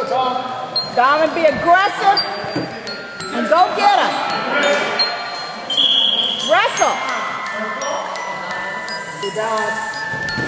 Diamond, be aggressive and go get him. Wrestle. Good job.